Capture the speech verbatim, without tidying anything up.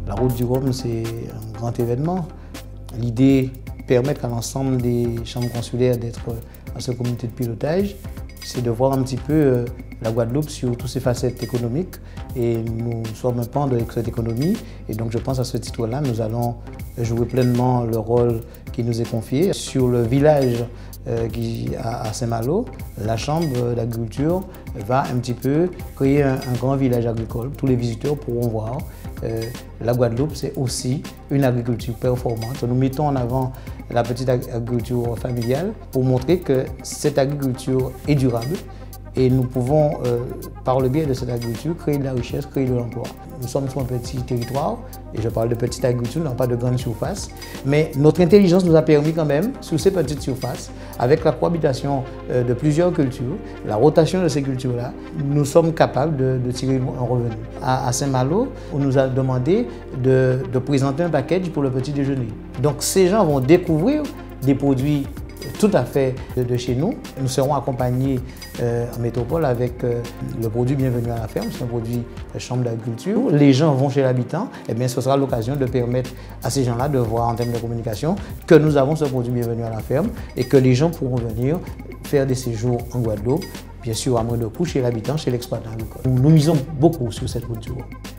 La route du Rhum, c'est un grand événement. L'idée permettre à l'ensemble des chambres consulaires d'être dans cette communauté de pilotage, c'est de voir un petit peu la Guadeloupe sur toutes ses facettes économiques. Et nous sommes un pan de cette économie. Et donc je pense à ce titre-là, nous allons jouer pleinement le rôle qui nous est confié. Sur le village euh, qui, à, à Saint-Malo, la Chambre d'agriculture va un petit peu créer un, un grand village agricole. Tous les visiteurs pourront voir. Euh, la Guadeloupe, c'est aussi une agriculture performante. Nous mettons en avant la petite agriculture familiale pour montrer que cette agriculture est durable et nous pouvons, euh, par le biais de cette agriculture, créer de la richesse, créer de l'emploi. Nous sommes sur un petit territoire, et je parle de petite agriculture, non pas de grande surface, mais notre intelligence nous a permis quand même, sur ces petites surfaces, avec la cohabitation euh, de plusieurs cultures, la rotation de ces cultures-là, nous sommes capables de, de tirer un revenu. À, à Saint-Malo, on nous a demandé de, de présenter un package pour le petit déjeuner. Donc ces gens vont découvrir des produits tout à fait de, de chez nous. Nous serons accompagnés euh, en métropole avec euh, le produit Bienvenue à la ferme, c'est un produit de chambre d'agriculture. Les gens vont chez l'habitant, et bien ce sera l'occasion de permettre à ces gens-là de voir en termes de communication que nous avons ce produit Bienvenue à la ferme et que les gens pourront venir faire des séjours en Guadeloupe, bien sûr à moins de coût chez l'habitant, chez l'exploitant agricole. Nous, nous misons beaucoup sur cette culture.